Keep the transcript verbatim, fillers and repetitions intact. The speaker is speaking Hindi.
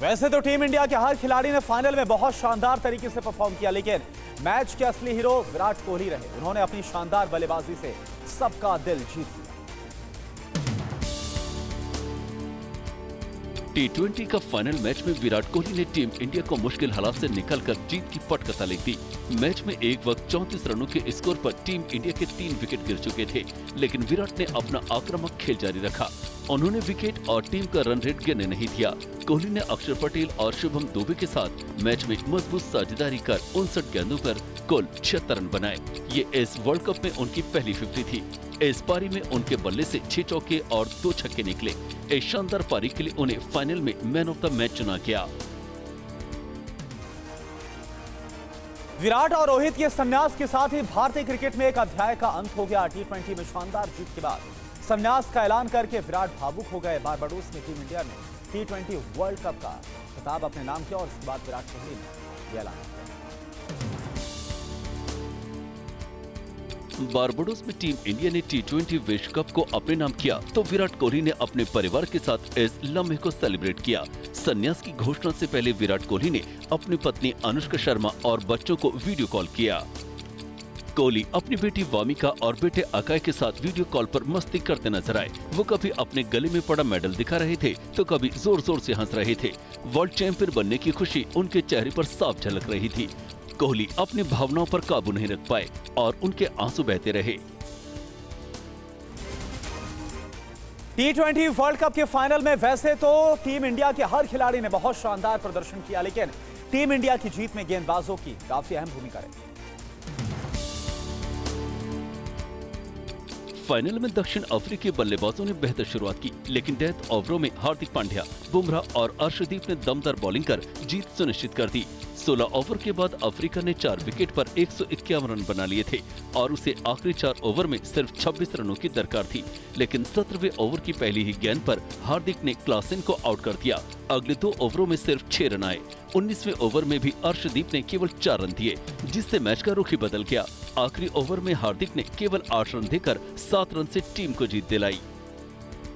वैसे तो टीम इंडिया के हर खिलाड़ी ने फाइनल में बहुत शानदार तरीके से परफॉर्म किया, लेकिन मैच के असली हीरो विराट कोहली रहे। उन्होंने अपनी शानदार बल्लेबाजी से सबका दिल जीत लिया। टी ट्वेंटी का फाइनल मैच में विराट कोहली ने टीम इंडिया को मुश्किल हालात से निकलकर जीत की पटकथा ली थी। मैच में एक वक्त चौंतीस रनों के स्कोर पर टीम इंडिया के तीन विकेट गिर चुके थे, लेकिन विराट ने अपना आक्रामक खेल जारी रखा। उन्होंने विकेट और टीम का रन रेट गिरने नहीं दिया। कोहली ने अक्षर पटेल और शुभम दुबे के साथ मैच में मजबूत साझेदारी कर उनसठ गेंदों पर कुल छिहत्तर रन बनाए। ये इस वर्ल्ड कप में उनकी पहली फिफ्टी थी। इस पारी में उनके बल्ले से छह चौके और दो छक्के निकले। इस शानदार पारी के लिए उन्हें फाइनल में मैन ऑफ द मैच चुना गया। विराट और रोहित के संन्यास के साथ ही भारतीय क्रिकेट में एक अध्याय का अंत हो गया। टी ट्वेंटी में शानदार जीत के बाद संन्यास का ऐलान करके विराट भावुक हो गए। बारबाडोस में टीम इंडिया ने टी ट्वेंटी वर्ल्ड कप का खिताब अपने नाम किया और इसके बाद विराट कोहली ने ऐलान किया। बारबाडोस में टीम इंडिया ने टी ट्वेंटी विश्व कप को अपने नाम किया तो विराट कोहली ने अपने परिवार के साथ इस लम्हे को सेलिब्रेट किया। संन्यास की घोषणा से पहले विराट कोहली ने अपनी पत्नी अनुष्का शर्मा और बच्चों को वीडियो कॉल किया। कोहली अपनी बेटी वामिका और बेटे अकाय के साथ वीडियो कॉल पर मस्ती करते नजर आए। वो कभी अपने गले में पड़ा मेडल दिखा रहे थे तो कभी जोर जोर से हंस रहे थे। वर्ल्ड चैंपियन बनने की खुशी उनके चेहरे पर साफ झलक रही थी। कोहली अपनी भावनाओं पर काबू नहीं रख पाए और उनके आंसू बहते रहे। टी ट्वेंटी वर्ल्ड कप के फाइनल में वैसे तो टीम इंडिया के हर खिलाड़ी ने बहुत शानदार प्रदर्शन किया, लेकिन टीम इंडिया की जीत में गेंदबाजों की काफी अहम भूमिका रही। फाइनल में दक्षिण अफ्रीकी बल्लेबाजों ने बेहतर शुरुआत की, लेकिन डेथ ओवरों में हार्दिक पांड्या, बुमराह और अर्शदीप ने दमदार बॉलिंग कर जीत सुनिश्चित कर दी। सोलह ओवर के बाद अफ्रीका ने चार विकेट पर एक सौ इक्यावन रन बना लिए थे और उसे आखिरी चार ओवर में सिर्फ छब्बीस रनों की दरकार थी, लेकिन सत्रहवें ओवर की पहली ही गेंद पर हार्दिक ने क्लासेन को आउट कर दिया। अगले दो ओवरों में सिर्फ छह रन आए। उन्नीसवें ओवर में भी अर्शदीप ने केवल चार रन दिए, जिससे मैच का रुख ही बदल गया। आखिरी ओवर में हार्दिक ने केवल आठ रन देकर सात रन से टीम को जीत दिलाई।